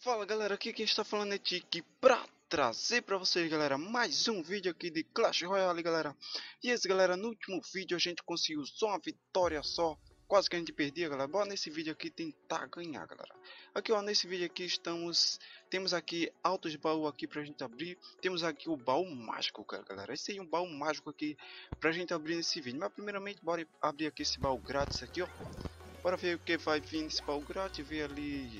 Fala galera, aqui quem está falando é Tiki pra trazer pra vocês, galera, mais um vídeo aqui de Clash Royale, galera. E esse, galera, no último vídeo a gente conseguiu só uma vitória só, quase que a gente perdia, galera. Bora nesse vídeo aqui tentar ganhar, galera. Aqui, ó, nesse vídeo aqui temos aqui altos baús aqui pra gente abrir. Temos aqui o baú mágico, galera. Esse aí é um baú mágico aqui pra gente abrir nesse vídeo. Mas primeiramente, bora abrir aqui esse baú grátis aqui, ó. Bora ver o que vai vir nesse baú grátis, ver ali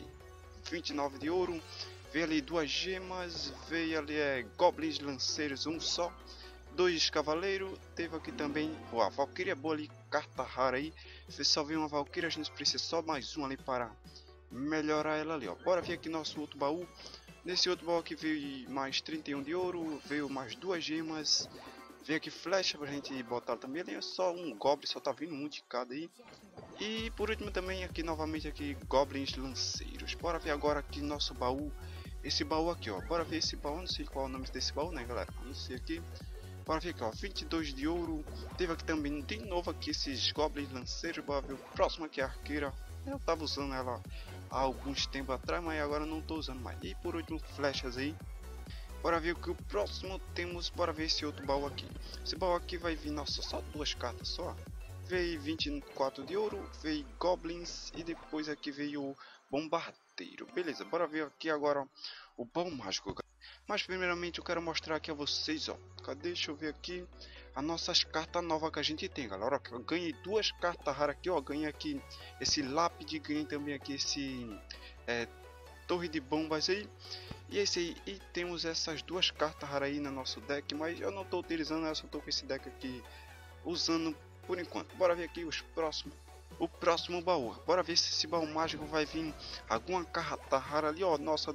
29 de ouro, veio ali 2 gemas, veio ali goblins lanceiros, um só, 2 cavaleiros, teve aqui também a Valkyria boa ali, carta rara aí, você só veio uma Valkyria, a gente precisa só mais uma ali para melhorar ela ali, ó. Bora ver aqui nosso outro baú. Nesse outro baú aqui veio mais 31 de ouro, veio mais 2 gemas, veio aqui flecha pra gente botar também, ali é só um goblin, só tá vindo um de cada aí. E por último também aqui novamente aqui goblins lanceiros. Bora ver agora aqui nosso baú. Esse baú aqui, ó. Bora ver esse baú. Não sei qual é o nome desse baú, né, galera? Não sei aqui. Bora ver aqui, ó. 22 de ouro. Teve aqui também de novo aqui esses goblins lanceiros. Bora ver o próximo aqui, a arqueira. Eu tava usando ela há alguns tempos atrás, mas agora não tô usando mais. E por último, flechas aí. Bora ver o que o próximo temos. Bora ver esse outro baú aqui. Esse baú aqui vai vir, nossa, só 2 cartas só. Veio 24 de ouro, veio goblins e depois aqui veio o bombardeiro. Beleza, bora ver aqui agora o baú mágico. Mas primeiramente eu quero mostrar aqui a vocês, ó. Cadê? Deixa eu ver aqui as nossas cartas novas que a gente tem, galera. Ó, eu ganhei 2 cartas raras aqui, ó. Ganhei aqui esse lápide, ganhei também aqui esse torre de bombas aí. E esse aí, e temos essas 2 cartas raras aí no nosso deck, mas eu não estou utilizando, eu só estou com esse deck aqui usando por enquanto. Bora ver aqui o próximo baú. Bora ver se esse baú mágico vai vir alguma carta rara ali, ó. Nossa,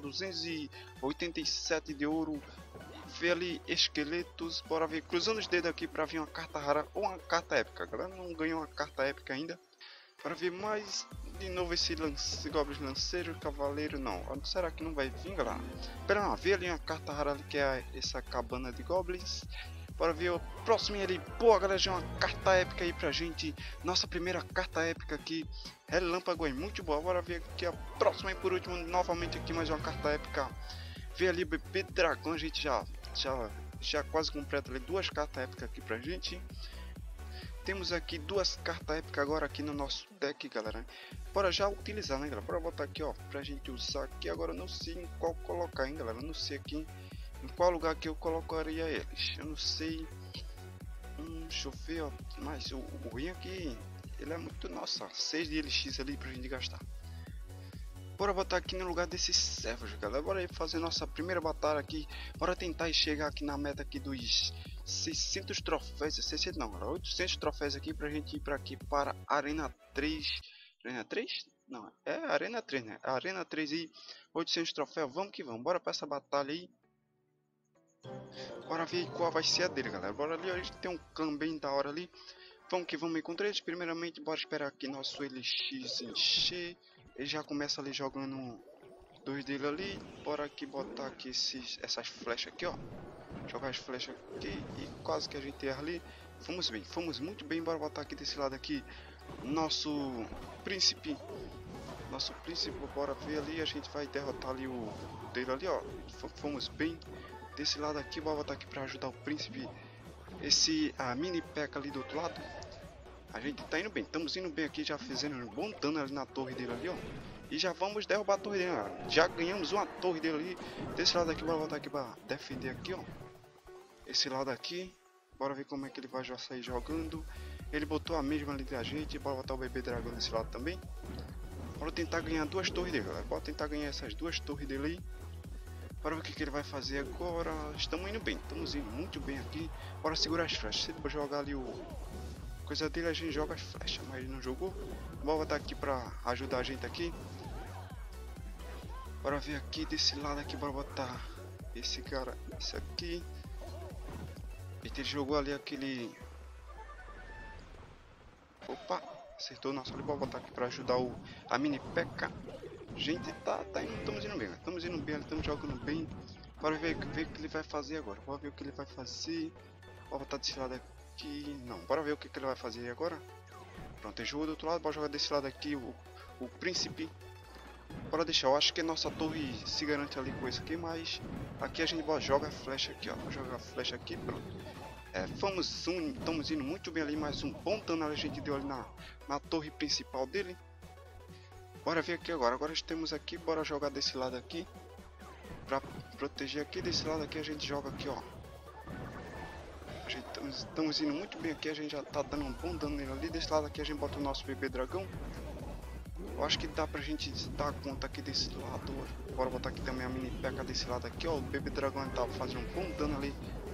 287 de ouro. Vê ali esqueletos. Bora ver, cruzando os dedos aqui para vir uma carta rara ou uma carta épica. Galera, não ganhou uma carta épica ainda. Para ver mais de novo esse goblins lanceiro, cavaleiro, não. Será que não vai vir, galera? Pera lá, vê ali uma carta rara ali, que é essa cabana de goblins. Bora ver o próximo ali. Boa, galera, já uma carta épica aí pra gente. Nossa primeira carta épica aqui. Relâmpago aí, muito boa. Bora ver aqui a próxima e por último, novamente aqui mais uma carta épica. Vê ali o bebê dragão, a gente já quase completa ali 2 cartas épicas aqui pra gente. Temos aqui 2 cartas épicas agora aqui no nosso deck, galera. Bora já utilizar, né, galera? Bora botar aqui, ó, pra gente usar aqui. Agora eu não sei em qual colocar, hein, galera. Eu não sei aqui em qual lugar que eu colocaria eles. Eu não sei. Deixa eu ver, ó. Mas o ruim aqui, ele é muito, nossa, 6 de LX ali pra gente gastar. Bora botar aqui no lugar desses servos, galera. Bora fazer nossa primeira batalha aqui. Bora tentar chegar aqui na meta aqui dos 600 troféus. 600 não, galera. 800 troféus aqui pra gente ir para aqui para Arena 3. Arena 3? Não, é Arena 3, né? Arena 3 aí, 800 troféus. Vamos que vamos. Bora para essa batalha aí. Bora ver qual vai ser a dele, galera. Bora ali, a gente tem um clã bem da hora ali. Vamos que vamos encontrar eles. Primeiramente, bora esperar aqui nosso LX encher. Ele já começa ali jogando 2 dele ali. Bora aqui botar aqui essas flechas aqui, ó. Jogar as flechas aqui e quase que a gente erra ali. Fomos bem, fomos muito bem. Bora botar aqui desse lado aqui nosso príncipe. Nosso príncipe, bora ver ali. A gente vai derrotar ali o dele ali, ó. Fomos bem. Desse lado aqui, bora botar aqui para ajudar o príncipe. A mini P.E.K.K.A ali do outro lado. A gente tá indo bem, estamos indo bem aqui, já fizemos um bom dano ali na torre dele ali, ó. E já vamos derrubar a torre dele, ó. Já ganhamos uma torre dele ali. Desse lado aqui, bora botar aqui para defender aqui, ó. Esse lado aqui, bora ver como é que ele vai já sair jogando. Ele botou a mesma ali da gente, bora botar o bebê dragão desse lado também. Bora tentar ganhar 2 torres dele, galera. Bora tentar ganhar essas 2 torres dele aí. Bora ver o que ele vai fazer agora. Estamos indo bem, estamos indo muito bem aqui. Bora segurar as flechas. Se ele jogar ali coisa dele, a gente joga as flechas, mas ele não jogou. Bora botar aqui pra ajudar a gente aqui. Bora ver aqui desse lado aqui, bora botar esse cara, esse aqui. Ele jogou ali aquele... Opa, acertou nosso ali. Bora botar aqui pra ajudar a mini P.E.K.K.A. Gente, tá indo, estamos indo bem, estamos indo bem, estamos jogando bem. Bora ver o que ele vai fazer agora. Bora ver o que ele vai fazer. Bora botar desse lado aqui. Não, bora ver o que ele vai fazer agora. Pronto, ele jogou do outro lado. Bora jogar desse lado aqui o príncipe. Bora deixar, eu acho que nossa torre se garante ali com isso aqui, mas aqui a gente joga a flecha aqui, ó. Vou jogar a flecha aqui, pronto. Estamos indo muito bem ali, mais um bom dano a gente deu ali na torre principal dele. Bora ver aqui agora, temos aqui, bora jogar desse lado aqui. Pra proteger aqui, desse lado aqui a gente joga aqui, ó. Estamos indo muito bem aqui, a gente já tá dando um bom dano nele ali. Desse lado aqui a gente bota o nosso bebê dragão. Eu acho que dá pra gente dar conta aqui desse lado. Bora botar aqui também a mini peca desse lado aqui, ó. O bebê dragão tava fazendo um bom dano ali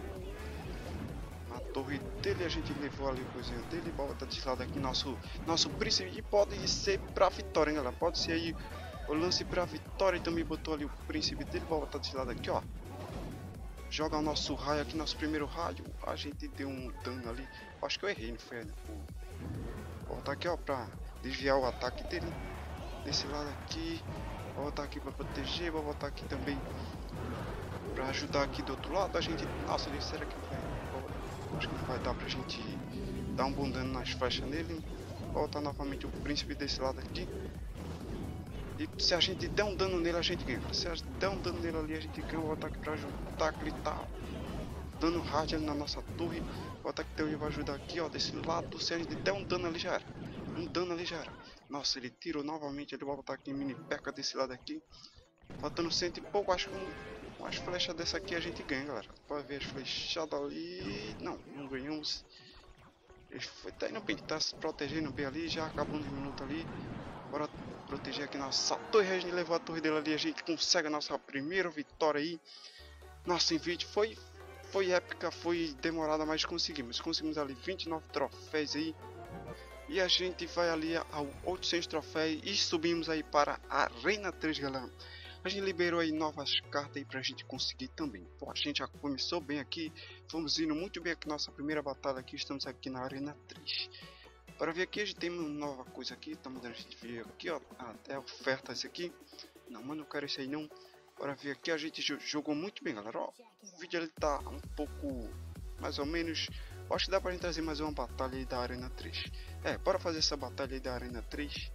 na torre dele. A gente levou ali o coisinho dele. Bora botar desse lado aqui nosso príncipe. E pode ser pra vitória, hein, galera. Pode ser aí o lance pra vitória. E também botou ali o príncipe dele. Bora botar desse lado aqui, ó. Joga o nosso raio aqui, nosso primeiro raio. A gente deu um dano ali. Acho que eu errei, não foi? Vou botar aqui, ó, pra desviar o ataque dele. Desse lado aqui. Vou botar aqui pra proteger. Vou botar aqui também pra ajudar aqui do outro lado. A gente... Nossa, será que vai... Acho que não vai dar pra gente dar um bom dano nas flechas nele. Vou botar novamente o príncipe desse lado aqui. E se a gente der um dano nele, a gente ganha. Se a gente der um dano nele ali, a gente ganha o ataque pra ajudar, que ele tá dando hard ali na nossa torre. O ataque dele vai ajudar aqui, ó, desse lado. Se a gente der um dano ali, já era. Um dano ali já era. Nossa, ele tirou novamente, ele vai botar aqui em mini peca desse lado aqui. Faltando cento e pouco, acho que umas flechas dessa aqui a gente ganha, galera. Pode ver as flechadas ali. Não ganhamos. Ele tá indo bem, tá se protegendo bem ali, já acabou um minuto ali. Bora proteger aqui nossa torre, a gente levou a torre dele ali, a gente consegue a nossa primeira vitória aí. Nossa, em vídeo foi épica, foi demorada, mas conseguimos ali 29 troféus aí. E a gente vai ali ao 800 troféus e subimos aí para a Arena 3, galera. A gente liberou aí novas cartas aí pra gente conseguir também. Pô, a gente já começou bem aqui, fomos indo muito bem aqui, nossa primeira batalha aqui, estamos aqui na Arena 3. Para ver aqui, a gente tem uma nova coisa aqui, tá mandando a gente ver aqui, ó, até oferta esse aqui. Não, mas não quero esse aí não. Para ver aqui, a gente jogou muito bem, galera, ó. O vídeo ele tá um pouco, mais ou menos, acho que dá pra gente trazer mais uma batalha aí da Arena 3. Bora fazer essa batalha aí da Arena 3.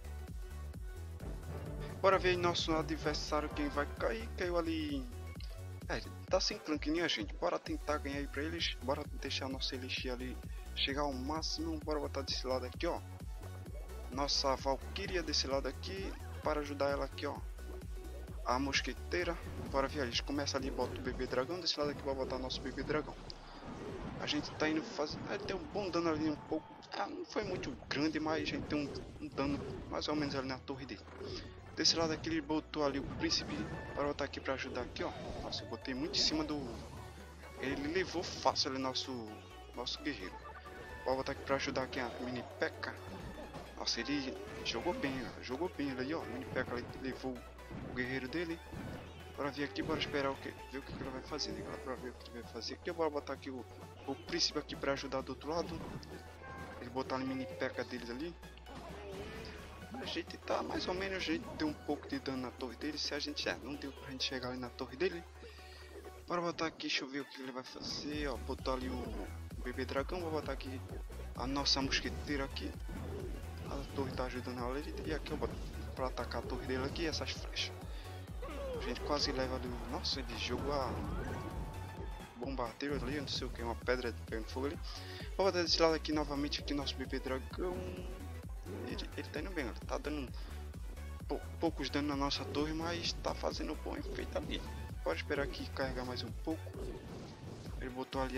Bora ver aí nosso adversário, quem vai cair, caiu ali. Tá sem clã que nem a gente, bora tentar ganhar aí pra eles, bora deixar nosso elixir ali chegar ao máximo. Bora botar desse lado aqui, ó, nossa Valkyria desse lado aqui, para ajudar ela aqui, ó, a mosqueteira. Bora ver, a gente começa ali, bota o bebê dragão, desse lado aqui vai botar nosso bebê dragão. A gente tá indo fazer, tem um bom dano ali um pouco, não foi muito grande, mas a gente tem um dano mais ou menos ali na torre dele. Desse lado aqui ele botou ali o príncipe para botar aqui para ajudar aqui, ó. Nossa, eu botei muito em cima do... Ele levou fácil ali nosso guerreiro. Vou botar aqui para ajudar aqui a mini peca. Nossa, ele jogou bem, ó. Jogou bem ele aí, ó. Mini peca ele levou o guerreiro dele. Bora vir aqui, bora esperar o que, ver o que ele vai fazer, né? Bora ver o que ele vai fazer aqui. Eu vou botar aqui o príncipe aqui para ajudar do outro lado. Ele botar a mini peca deles ali. A gente tá mais ou menos, a gente deu um pouco de dano na torre dele. Se a gente não deu pra gente chegar ali na torre dele. Bora botar aqui, deixa eu ver o que ele vai fazer, ó. Botar ali o bebê dragão, vou botar aqui a nossa mosqueteira aqui. A torre tá ajudando ela ali. E aqui eu boto pra atacar a torre dele aqui, essas flechas. A gente quase leva ali. Nossa, ele jogou a bombardeiro ali, eu não sei o que, uma pedra pegando fogo ali. Vou botar desse lado aqui novamente aqui nosso bebê dragão. Ele tá indo bem, ele tá dando poucos danos na nossa torre, mas tá fazendo bom efeito ali. Pode esperar aqui carregar mais um pouco. Ele botou ali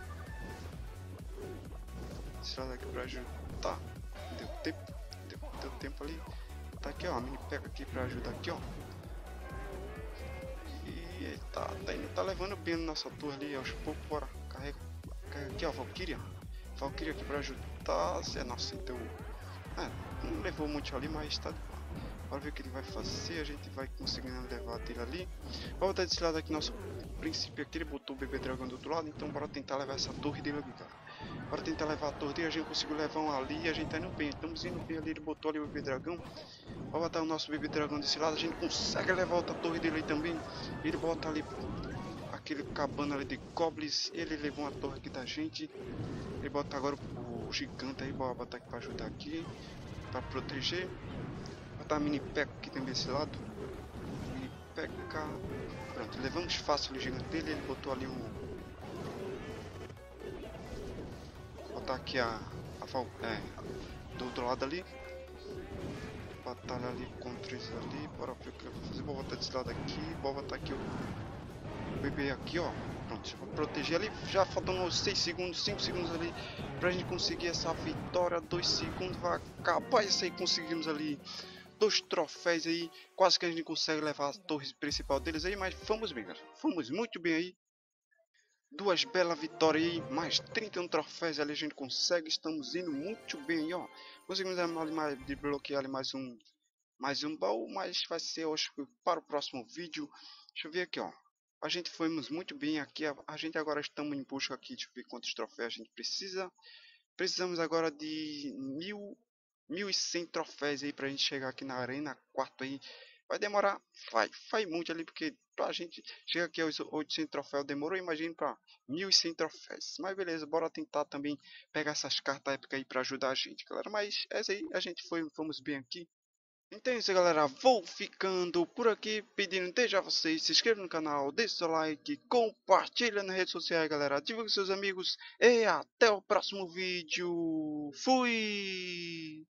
esse lado aqui pra ajudar. Deu tempo ali. Tá aqui, ó, a mini peca aqui pra ajudar aqui, ó. E ele tá levando bem na nossa torre ali, aos poucos. Bora, carrega aqui, ó, Valkyria aqui pra ajudar. Nossa, então não levou muito ali, mas tá. Bora ver o que ele vai fazer. A gente vai conseguindo levar dele ali. Vou botar desse lado aqui nosso príncipe aqui. Ele botou o bebê dragão do outro lado. Então bora tentar levar essa torre dele ali, cara. Bora tentar levar a torre dele. A gente conseguiu levar um ali. A gente tá indo bem. Estamos indo bem ali. Ele botou ali o bebê dragão. Vou botar o nosso bebê dragão desse lado. A gente consegue levar outra torre dele aí também. Ele bota ali aquele cabana ali de goblins. Ele levou uma torre aqui da gente. Ele bota agora o gigante aí. Bora botar aqui pra ajudar aqui. Pra proteger. botar a mini P.E.K.K.A aqui também desse lado. Mini P.E.K.K.A. Pronto, levamos fácil o gigante dele. Ele botou ali o... Vou botar aqui do outro lado ali. Batalha ali contra isso ali. Bora ver o que eu vou fazer. Vou botar desse lado aqui. Vou botar aqui o bebê aqui, ó. Pronto, vou proteger ali. Já faltam uns 6 segundos, 5 segundos ali pra gente conseguir essa vitória. 2 segundos vai acabar isso aí. Conseguimos ali 2 troféus aí. Quase que a gente consegue levar a torre principal deles aí. Mas fomos bem, galera. Fomos muito bem aí. 2 belas vitórias aí. Mais 31 troféus ali a gente consegue. Estamos indo muito bem aí, ó. Conseguimos ali desbloquear ali mais um baú. Mas vai ser hoje para o próximo vídeo. Deixa eu ver aqui, ó. A gente fomos muito bem aqui. A gente agora estamos em busca aqui. Deixa eu ver quantos troféus a gente precisa. Precisamos agora de 1.100 troféus aí pra gente chegar aqui na arena 4 aí. Vai demorar, faz muito ali, porque pra gente chegar aqui aos 800 troféus demorou, imagina pra 1.100 troféus. Mas beleza, bora tentar também pegar essas cartas épicas aí pra ajudar a gente, galera. Mas essa aí, a gente fomos bem aqui. Então é isso, galera, vou ficando por aqui, pedindo desde a vocês, se inscrevam no canal, deixe seu like, compartilha nas redes sociais, galera, divulgue seus amigos e até o próximo vídeo. Fui!